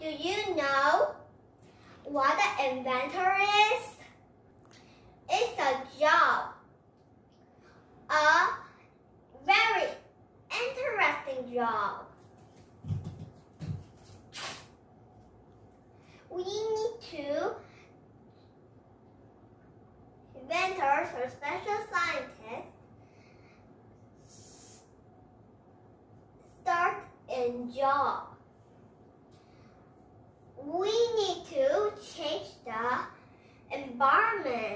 Do you know what an inventor is? It's a job, a very interesting job. We need to inventors or special scientists start a job. We need to change the environment.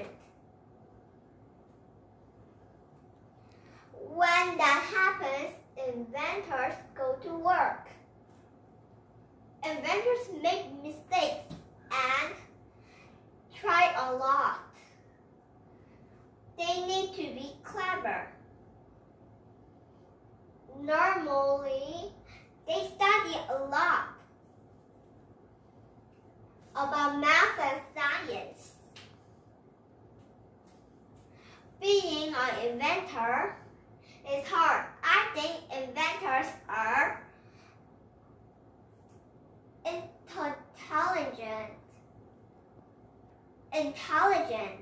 When that happens, inventors go to work. Inventors make mistakes and try a lot. They need to be clever. Normally, they study a lot about math and science. Being an inventor is hard. I think inventors are intelligent.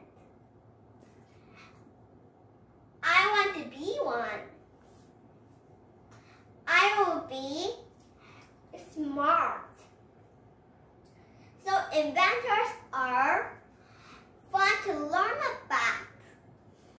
I want to be one. I will be smart. So inventors are fun to learn about.